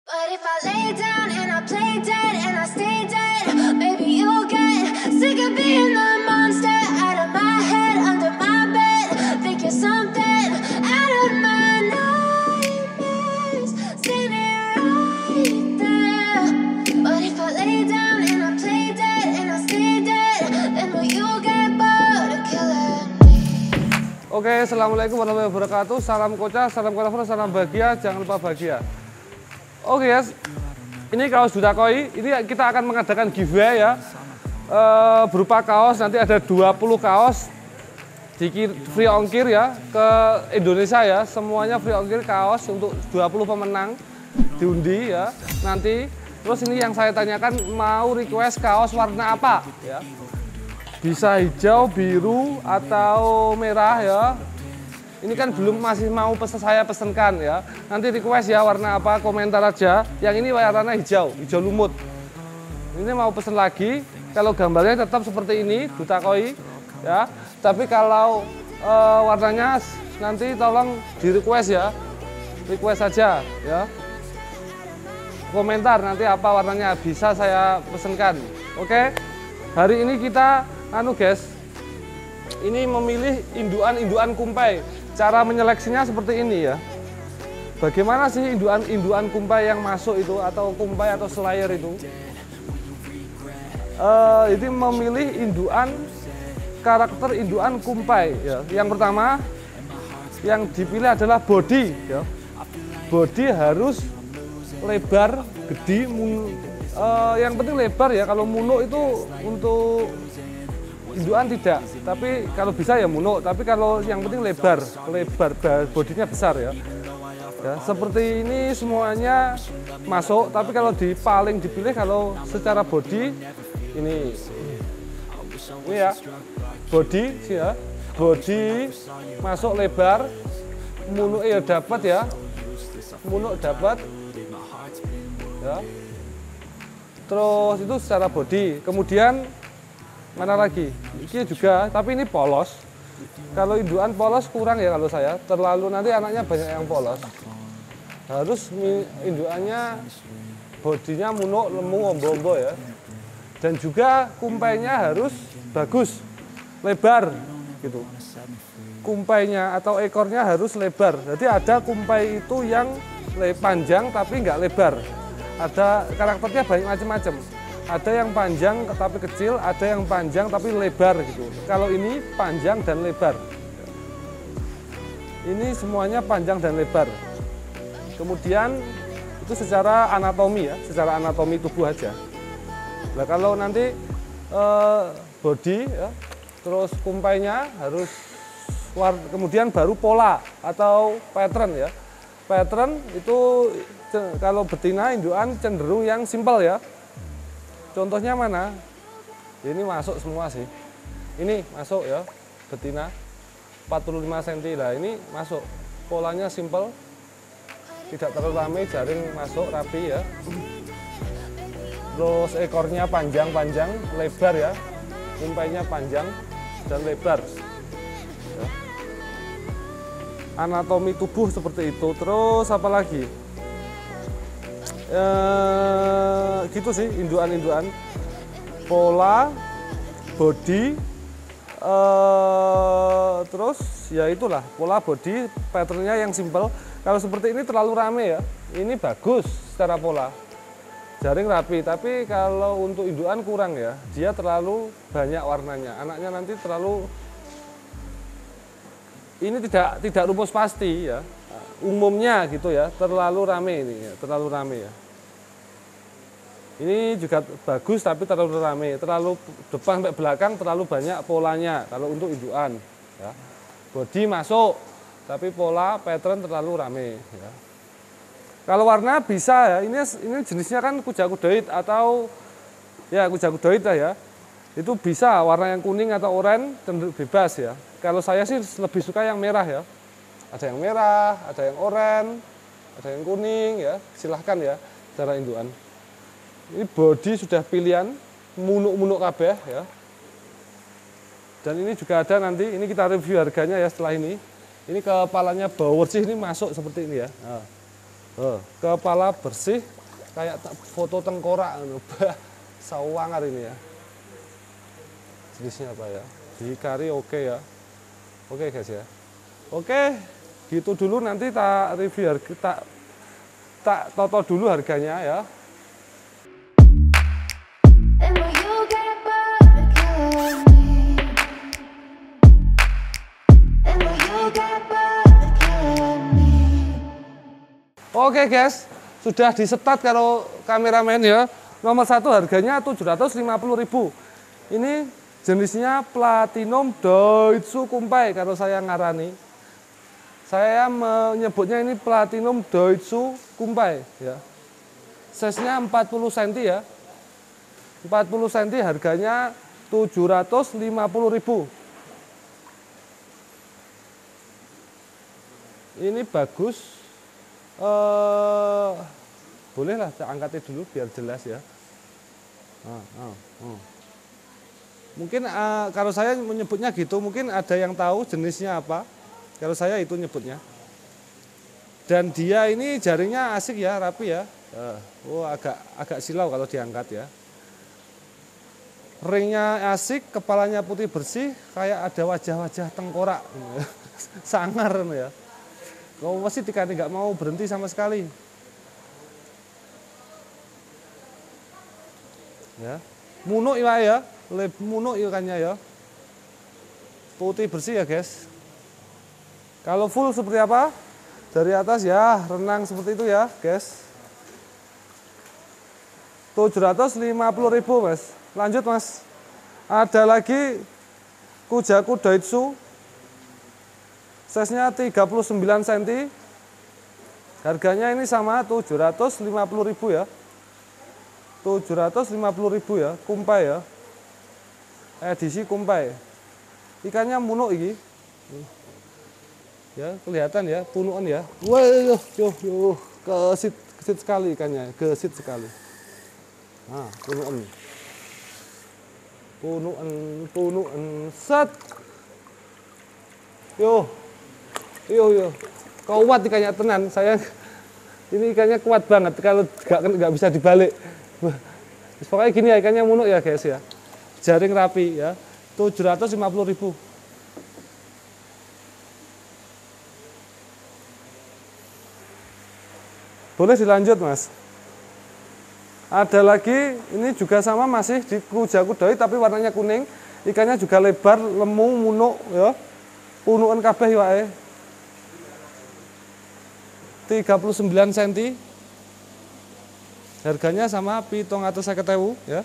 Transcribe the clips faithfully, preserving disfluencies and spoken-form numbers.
But if I lay down and I play dead and I stay dead, maybe you'll get sick of being the monster out of my head, under my bed. Think you're something out of my nightmares, standing right there. But if I lay down and I play dead and I stay dead, then will you get bored of killing me? Oke, assalamualaikum warahmatullahi wabarakatuh. Salam koca, salam kolektor, salam bahagia. Jangan lupa bahagia. Oke guys, ini kaos Duta Koi. Ini kita akan mengadakan giveaway ya, e, berupa kaos. Nanti ada dua puluh kaos di free ongkir ya ke Indonesia ya. Semuanya free ongkir kaos untuk dua puluh pemenang diundi ya. Nanti terus ini yang saya tanyakan, mau request kaos warna apa ya? Bisa hijau, biru atau merah ya. Ini kan belum masih mau pesan, saya pesenkan ya. Nanti request ya warna apa, komentar aja. Yang ini warna hijau, hijau lumut. Ini mau pesen lagi. Kalau gambarnya tetap seperti ini, Duta Koi ya. Tapi kalau e, warnanya nanti tolong di request ya. Request saja ya. Komentar nanti apa warnanya, bisa saya pesenkan. Oke. Hari ini kita anu guys, ini memilih induan-induan kumpai. Cara menyeleksinya seperti ini ya. Bagaimana sih induan-induan kumpai yang masuk itu, atau kumpai atau slayer itu? Uh, ini memilih induan, karakter induan kumpai ya. Yang pertama yang dipilih adalah body ya. Body harus lebar, gede, mun, uh, yang penting lebar ya. Kalau munuk itu untuk induan tidak, tapi kalau bisa ya munuk, tapi kalau yang penting lebar, lebar, bodinya besar ya. Ya, seperti ini semuanya masuk, tapi kalau di paling dipilih kalau secara body ini, ini ya, body sih ya, body masuk lebar, munuk ya dapat ya, munuk dapat, ya. Terus itu secara body, kemudian mana lagi? Ini juga, tapi ini polos. Kalau induan polos kurang ya kalau saya, terlalu nanti anaknya banyak yang polos. Harus induannya, bodinya munuk, lemu, ombo-ombo ya. Dan juga kumpainya harus bagus, lebar gitu. Kumpainya atau ekornya harus lebar. Jadi ada kumpai itu yang panjang tapi nggak lebar. Ada karakternya banyak macam-macam. Ada yang panjang tapi kecil, ada yang panjang tapi lebar gitu. Kalau ini panjang dan lebar. Ini semuanya panjang dan lebar. Kemudian itu secara anatomi ya, secara anatomi tubuh aja. Nah kalau nanti eh, body ya, terus kumpainya harus war, kemudian baru pola atau pattern ya. Pattern itu kalau betina induan cenderung yang simpel ya. Contohnya mana? Ini masuk semua sih. Ini masuk ya, betina empat puluh lima sentimeter. Nah ini masuk, polanya simple, tidak terlalu ramai, jaring masuk rapi ya. Terus ekornya panjang-panjang, lebar ya, kumpainya panjang dan lebar. Ya. Anatomi tubuh seperti itu. Terus apa lagi? Eh, gitu sih induan-induan, pola, body, eh, terus ya itulah pola, body, patternnya yang simple. Kalau seperti ini terlalu rame ya, ini bagus secara pola, jaring rapi. Tapi kalau untuk induan kurang ya, dia terlalu banyak warnanya, anaknya nanti terlalu, ini tidak tidak rumus pasti ya. Umumnya gitu ya, terlalu rame ini ya, terlalu rame ya. Ini juga bagus tapi terlalu rame, terlalu depan sampai belakang terlalu banyak polanya kalau untuk induan ya. Body masuk tapi pola pattern terlalu rame ya. Kalau warna bisa ya, ini ini jenisnya kan kuja kudoid atau ya kuja kudoid lah ya. Itu bisa warna yang kuning atau oranye bebas ya. Kalau saya sih lebih suka yang merah ya. Ada yang merah, ada yang oranye, ada yang kuning ya, silahkan ya cara induan. Ini body sudah pilihan, munuk-munuk kabeh ya. Dan ini juga ada nanti, ini kita review harganya ya setelah ini. Ini kepalanya bau bersih, ini masuk seperti ini ya. Nah, kepala bersih, kayak foto tengkorak, sawangar ini ya. Jenisnya apa ya? Hikari oke okay ya. Oke okay guys ya. Oke, okay, gitu dulu, nanti tak review harga, tak tak toto dulu harganya ya. Oke guys, sudah disetat kalau kameramen ya. Nomor satu harganya tujuh ratus lima puluh ribu. Ini jenisnya Platinum Doitsu Kumpai kalau saya ngarani. Saya menyebutnya ini Platinum Doitsu Kumpai ya. Size-nya empat puluh sentimeter ya. empat puluh sentimeter harganya tujuh ratus lima puluh ribu. Ini bagus. Uh, bolehlah saya angkatin dulu biar jelas ya. Ah, ah, ah. Mungkin uh, kalau saya menyebutnya gitu, mungkin ada yang tahu jenisnya apa. Kalau saya itu nyebutnya. Dan dia ini jaringnya asik ya, rapi ya. Uh, oh agak agak silau kalau diangkat ya. Ringnya asik, kepalanya putih bersih, kayak ada wajah-wajah tengkorak, sangar ya. Kau masih dikati nggak mau berhenti sama sekali. Ya, munuk ya, ya. Munuk ikannya ya. Putih bersih ya guys. Kalau full seperti apa? Dari atas ya renang seperti itu ya guys. tujuh ratus lima puluh ribu mas. Lanjut mas. Ada lagi Kujaku Doitsu. Size-nya tiga puluh sembilan sentimeter. Harganya ini sama tujuh ratus lima puluh ribu ya. tujuh ratus lima puluh ribu ya, kumpai ya. Edisi kumpai. Ikannya munuk ini. Ya, kelihatan ya, punukan ya. Wah, yo yo yo, kesit kesit sekali ikannya, gesit sekali. Nah, punukan. Punukan, punukan set. Yo. Yo yo, kuat ikannya tenan. Saya ini ikannya kuat banget kalau nggak nggak bisa dibalik. Pokoknya gini ya, ikannya munuk ya guys ya. Jaring rapi ya. tujuh ratus lima puluh ribu. Boleh dilanjut mas. Ada lagi, ini juga sama masih di Kujaku Doi tapi warnanya kuning. Ikannya juga lebar, lemu, munuk ya. Punukan kabeh wae. tiga puluh sembilan sentimeter. Harganya sama pitung atus seket ewu ya.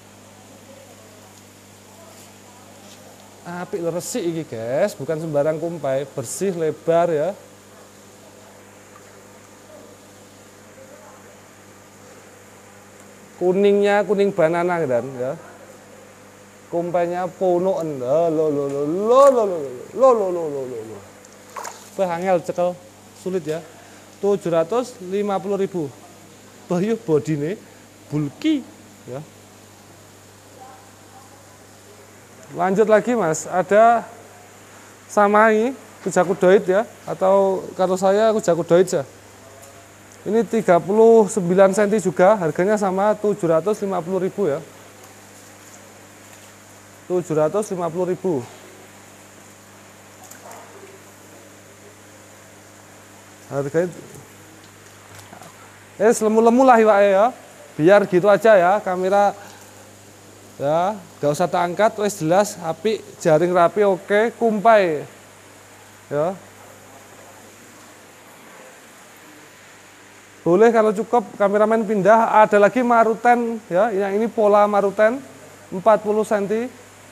Apik resik iki guys, bukan sembarang kumpai, bersih, lebar ya. Kuningnya kuning banana dan ya. Kumpainya punukan. Lo lo lo lo lo lo lo lo lo lo lo lo. Angel cekel, sulit ya. tujuh ratus lima puluh ribu. Bayu bodine bulky ya. Lanjut lagi mas, ada sama ini Kujaku Doit ya, atau kalau saya Kujaku Doit ya. Ini tiga puluh sembilan sentimeter juga, harganya sama tujuh ratus lima puluh ribu ya. tujuh ratus lima puluh ribu. Harganya eh lemu-lemu lah ya, biar gitu aja ya, kamera ya gak usah tak angkat, wes jelas, api, jaring rapi, oke, kumpai ya. Boleh kalau cukup kameramen pindah. Ada lagi Maruten ya, yang ini pola Maruten empat puluh sentimeter.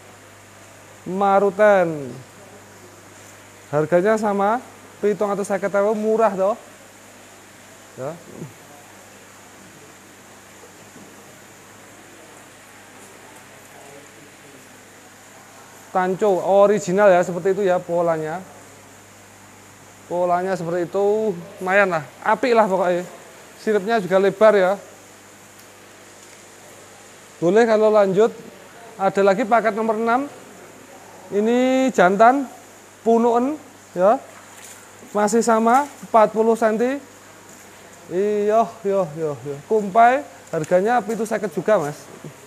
Maruten harganya sama pitung atus seket ewu, murah toh ya. Tanco original ya, seperti itu ya polanya. Polanya seperti itu, lumayan lah, apik lah pokoknya. Siripnya juga lebar ya. Boleh kalau lanjut. Ada lagi paket nomor enam. Ini jantan punuan ya. Masih sama empat puluh sentimeter. Iya, yo, yo, yo. Kumpai harganya pitu seket juga, Mas.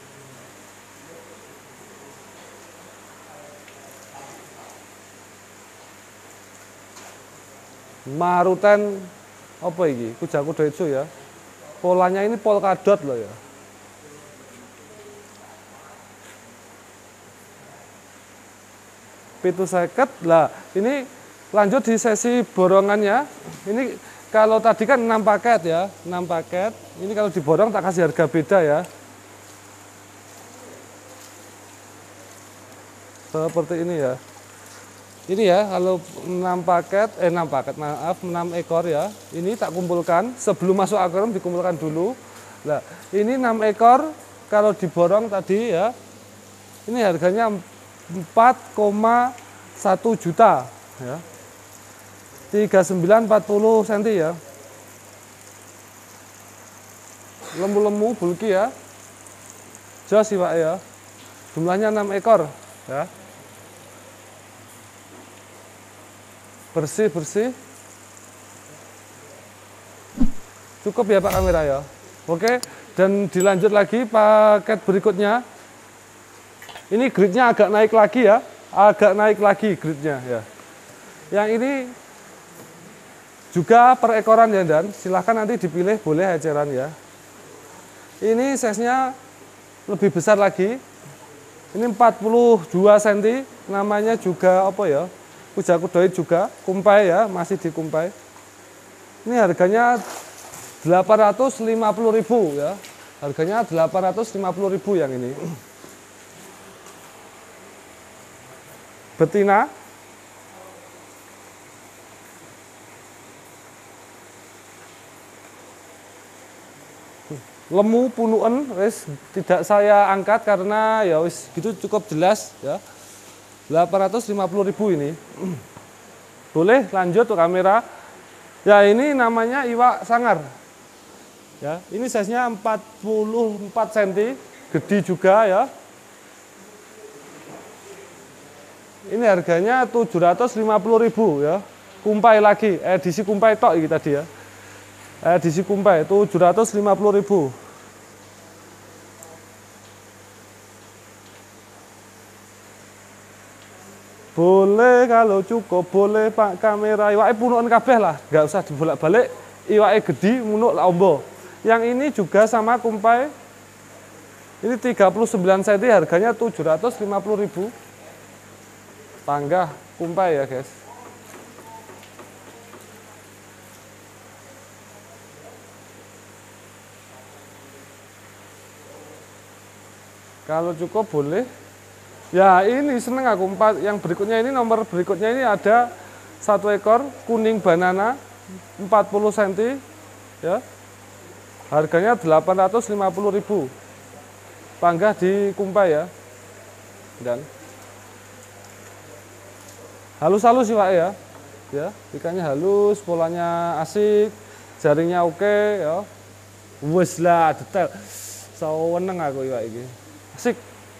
Maruten apa iki? Kujaku Doitsu ya. Polanya ini polkadot loh ya. Pitu seket lah. Ini lanjut di sesi borongannya. Ini kalau tadi kan enam paket ya, enam paket. Ini kalau diborong tak kasih harga beda ya. Seperti ini ya. Ini ya, kalau enam paket, eh enam paket, maaf, enam ekor ya. Ini tak kumpulkan, sebelum masuk akuarium dikumpulkan dulu. Nah, ini enam ekor, kalau diborong tadi ya, ini harganya empat koma satu juta ya. tiga puluh sembilan empat puluh senti ya. Lembu-lembu bulky ya. Jos sih Pak ya. Jumlahnya enam ekor ya. Bersih-bersih. Cukup ya Pak kamera ya. Oke, dan dilanjut lagi paket berikutnya. Ini gridnya agak naik lagi ya. Agak naik lagi gridnya ya. Yang ini juga per ekoran ya, dan silahkan nanti dipilih boleh eceran ya. Ini size-nya lebih besar lagi. Ini empat puluh dua senti, namanya juga apa ya? Kujaku Doit juga, kumpai ya, masih di kumpai. Ini harganya delapan ratus lima puluh ribu ya. Harganya delapan ratus lima puluh ribu yang ini. Betina. Lemu punuen wis tidak saya angkat karena ya wis gitu cukup jelas ya. delapan ratus lima puluh ribu ini. Boleh lanjut tuh kamera. Ya ini namanya iwak sangar. Ya, ini size-nya empat puluh empat senti, gede juga ya. Ini harganya tujuh ratus lima puluh ribu ya. Kumpai lagi, edisi kumpai tok ini tadi ya. Edisi kumpai tujuh ratus lima puluh ribu. Boleh kalau cukup, boleh Pak kamera. Iwake punukan kabeh lah, nggak usah dibolak-balik. Iwake gede, munuk ombo. Yang ini juga sama kumpai. Ini tiga puluh sembilan senti, harganya tujuh ratus lima puluh ribu. Panggah kumpai ya guys. Kalau cukup boleh. Ya ini seneng aku empat. Yang berikutnya ini nomor berikutnya ini ada satu ekor kuning banana empat puluh senti ya. Harganya delapan ratus lima puluh ribu. Panggah di kumpai ya. Dan halus-halus sih Pak ya. Ya, ikannya halus, polanya asik, jaringnya oke ya. Wes lah detail. Saweneng aku iwak iki. Asik.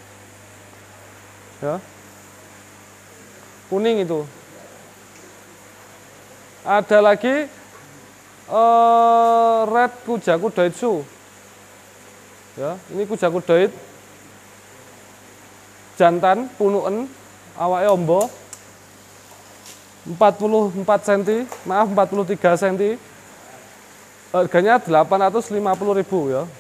Ya, kuning itu. Ada lagi uh, red Kujaku Doitsu. Ya, ini Kujaku Doit jantan punuen, awake ombo, empat puluh empat senti, maaf empat puluh tiga senti. Harganya delapan ratus lima puluh ribu ya.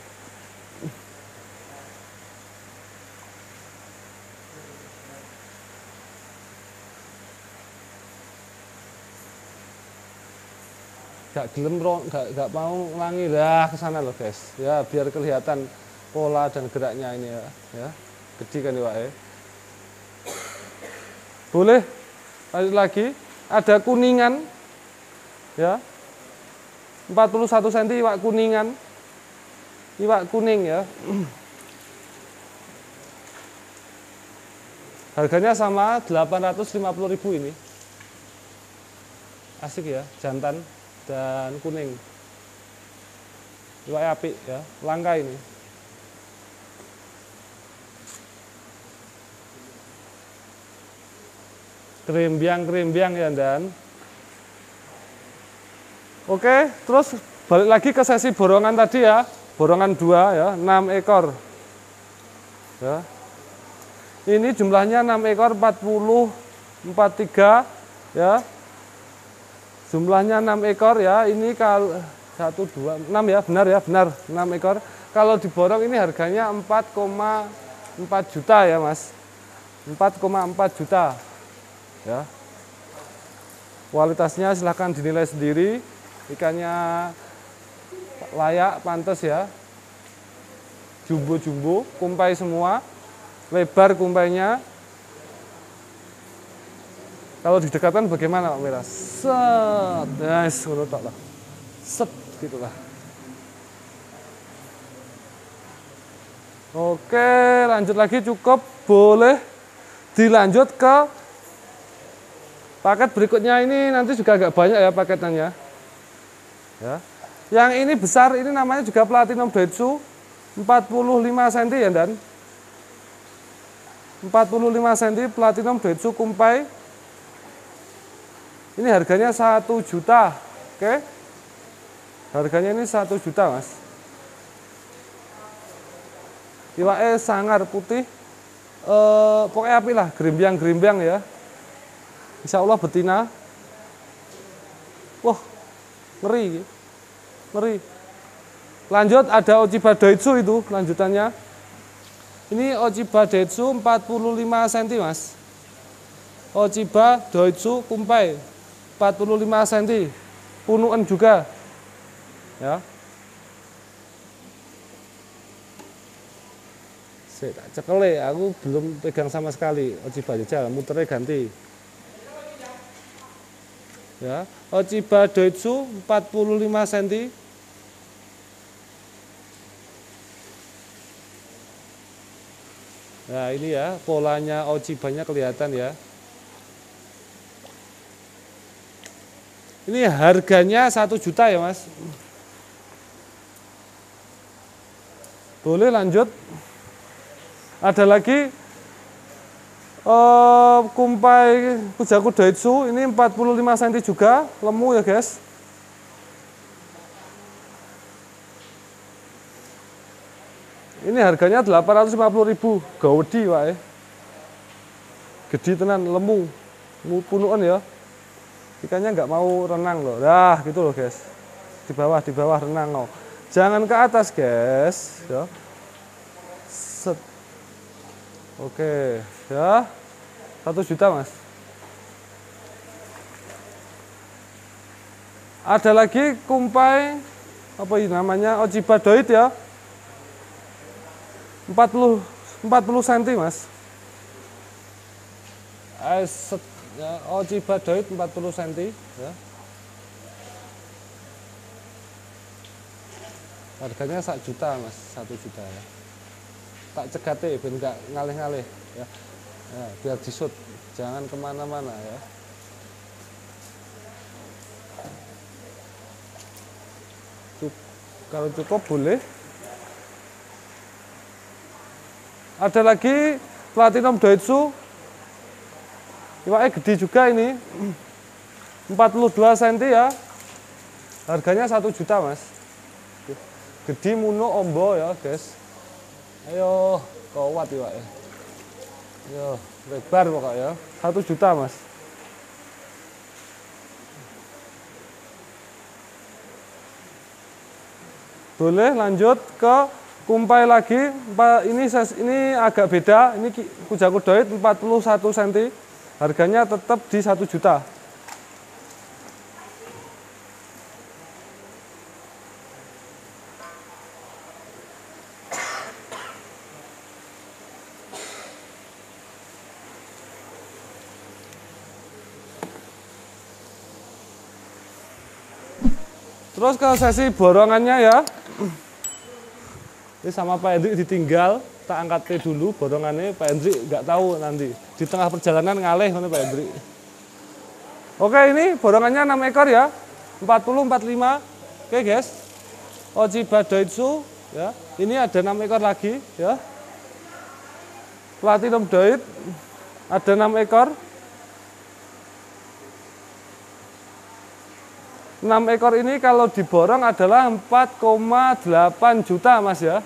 Gak gelem gak, gak mau ulangi lah ke sana loh guys ya, biar kelihatan pola dan geraknya ini ya, ya. Gede kan iwake. Boleh lanjut lagi, ada kuningan ya, empat puluh satu senti iwak kuningan, iwak kuning ya. Harganya sama delapan ratus lima puluh ribu ini. Asik ya, jantan dan kuning. Iwak apik ya, langka ini. Kerembiang-kerembiang ya dan. Oke, terus balik lagi ke sesi borongan tadi ya, borongan dua ya, enam ekor. Ya. Ini jumlahnya enam ekor, empat puluh, empat puluh tiga ya. Jumlahnya enam ekor ya. Ini kalau satu dua enam ya, benar ya, benar enam ekor. Kalau diborong ini harganya empat koma empat juta ya, Mas. empat koma empat juta. Ya. Kualitasnya silahkan dinilai sendiri. Ikannya layak, pantas ya. Jumbo-jumbo, kumpai semua. Lebar kumpainya. Kalau didekatkan bagaimana Pak Miras? Set, nice, menutup lah. Set, gitulah. Oke, lanjut lagi cukup. Boleh dilanjut ke paket berikutnya. Ini nanti juga agak banyak ya paketannya. Ya. Yang ini besar, ini namanya juga Platinum Daitsu, empat puluh lima sentimeter ya Dan. empat puluh lima sentimeter Platinum Daitsu kumpai. Ini harganya satu juta. Oke. Harganya ini satu juta, Mas. Iwake sangar putih. Eh, pokoknya api lah, gerimbiang-gerimbiang ya. Insya Allah betina. Wah, ngeri. Ngeri. Lanjut ada Ochiba Daitsu itu lanjutannya. Ini Ochiba Daitsu empat puluh lima sentimeter, Mas. Ochiba Daitsu kumpai empat puluh lima sentimeter. Punuan juga. Ya. Saya tak cekele, aku belum pegang sama sekali. Ochiba aja, muternya ganti. Ya, Ochiba Daitsu empat puluh lima sentimeter. Nah, ini ya, polanya Ochibanya kelihatan ya. Ini harganya satu juta ya, Mas. Boleh lanjut. Ada lagi Uh, kumpai Kujaku Daitsu ini empat puluh lima sentimeter juga, lemu ya guys. Ini harganya delapan ratus lima puluh ribu, gawedi wae. Gede tenan, lemu, punuan ya. Ikannya nggak mau renang loh, dah gitu loh guys. Di bawah, di bawah renang loh. Jangan ke atas guys. Ya. Set. Oke, ya, satu juta Mas. Ada lagi kumpai, apa ini namanya, Ochiba Doit ya, empat puluh sentimeter Mas. Set, ya, Ochiba Doit empat puluh sentimeter ya. Harganya satu juta Mas, satu juta ya. Tak cegate ben enggak ngalih-ngalih ya. Ya, biar disut, jangan kemana-mana ya. Cuk, kalau cukup boleh. Ada lagi Platinum Daitsu, iwaknya gede juga ini, empat puluh dua sentimeter ya. Harganya satu juta Mas. Gede muno ombo ya guys. Ayo, kuat ya, ya. Ayo, lebar pokoknya. Satu juta mas. Boleh lanjut ke kumpai lagi. Ini ini agak beda. Ini Kujaku Doit empat puluh satu sentimeter. Harganya tetap di satu juta. Terus ke sesi borongannya ya. Ini sama Pak Hendrik ditinggal, tak angkat dulu borongannya. Pak Hendrik nggak tahu nanti di tengah perjalanan ngaleh mana Pak Hendrik. Oke, ini borongannya enam ekor ya, empat puluh, empat puluh lima. Oke guys, Ochiba Daitsu ya. Ini ada enam ekor lagi ya. Platinum Doit ada enam ekor. enam ekor ini kalau diborong adalah empat koma delapan juta Mas ya.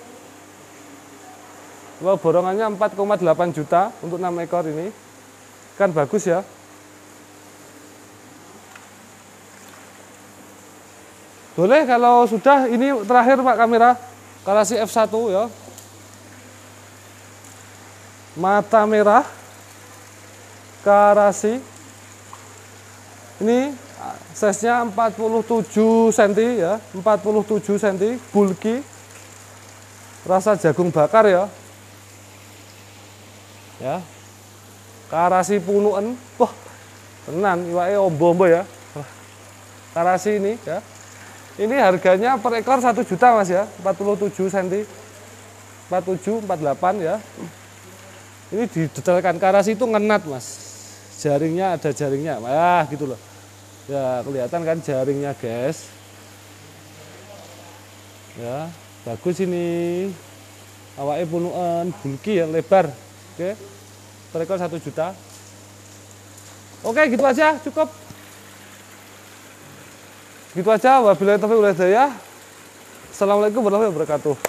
Wow, borongannya empat koma delapan juta untuk enam ekor ini. Kan bagus ya. Boleh kalau sudah, ini terakhir Pak kamera. Karasi F satu ya. Mata merah. Karasi. Ini size-nya empat puluh tujuh sentimeter ya, empat puluh tujuh sentimeter, bulky. Rasa jagung bakar ya. Ya. Karasi punuken. Wah, tenan iwake ombo-ombo ya. Karasi ini ya. Ini harganya per ekor satu juta Mas ya, empat puluh tujuh sentimeter. empat puluh tujuh, empat puluh delapan ya. Ini didetailkan karasi itu ngenat Mas. Jaringnya ada jaringnya. Ah, gitu loh. Ya, kelihatan kan jaringnya, guys. Ya, bagus ini. Awake punuken, bulky ya, lebar. Oke. Per ekor satu juta. Oke, gitu aja, cukup. Gitu aja, wabillahi taufiq wal hidayah. Assalamualaikum warahmatullahi wabarakatuh.